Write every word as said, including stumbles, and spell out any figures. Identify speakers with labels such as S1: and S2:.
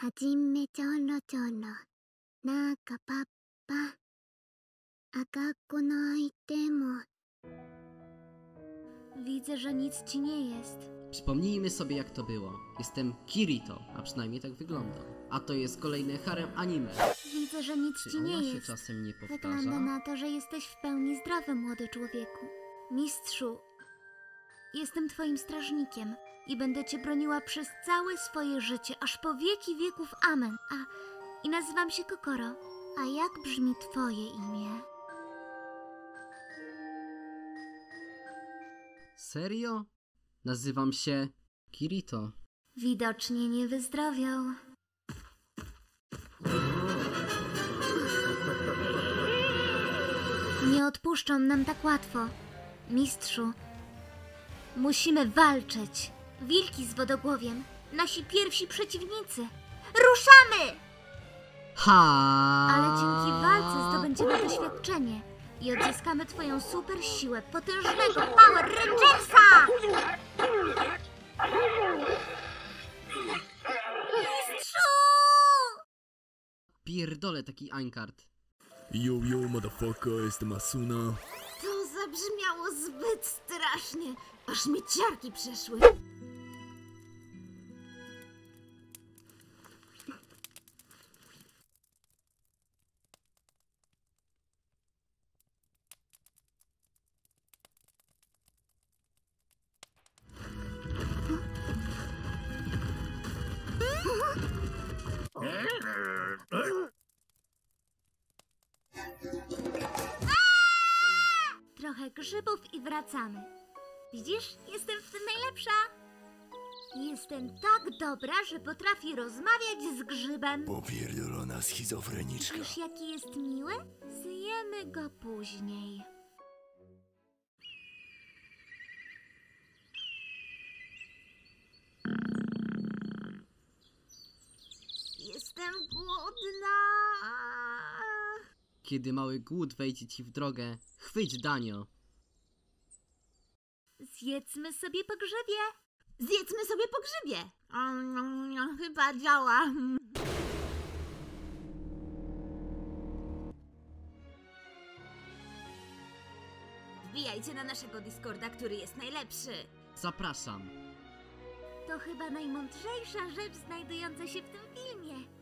S1: はじめちょろちょろ、なんかパッパ、赤っこの相手も。
S2: Widzę, że nic ci nie jest.
S3: Przypomnijmy sobie, jak to było. Jestem Kirito, a przynajmniej tak wyglądam. A to jest kolejny harem anime.
S2: Widzę, że nic
S3: Czy
S2: ci
S3: ona
S2: nie
S3: się
S2: jest.
S3: czasem nie powtarza?
S2: Wygląda na to, że jesteś w pełni zdrowy, młody człowieku. Mistrzu, jestem twoim strażnikiem i będę cię broniła przez całe swoje życie, aż po wieki wieków. Amen. A, i nazywam się Kokoro. A jak brzmi twoje imię?
S3: Serio? Nazywam się Kirito.
S2: Widocznie nie wyzdrowiał. Nie odpuszczą nam tak łatwo. Mistrzu, musimy walczyć. Wilki z wodogłowiem, nasi pierwsi przeciwnicy. Ruszamy!
S3: Ha!
S2: Ale dzięki walce zdobędziemy doświadczenie i odzyskamy twoją super siłę potężnego Power Rangersa! Mistrzu!
S3: Pierdolę taki Aincard.
S4: Yo, yo, motherfucker, jestem Asuna.
S5: To zabrzmiało zbyt strasznie, aż mi ciarki przeszły.
S2: Trochę grzybów i wracamy. Widzisz? Jestem w tym najlepsza. Jestem tak dobra, że potrafię rozmawiać z grzybem.
S4: Popierdolona schizofreniczka.
S2: Wiesz, jaki jest miły? Zjemy go później.
S5: Jestem głodna.
S3: Kiedy mały głód wejdzie ci w drogę, chwyć Danio.
S2: Zjedzmy sobie po grzybie.
S5: Zjedzmy sobie po grzybie. Mm, Chyba działa. Wbijajcie na naszego Discorda, który jest najlepszy.
S3: Zapraszam.
S2: To chyba najmądrzejsza rzecz znajdująca się w tym filmie.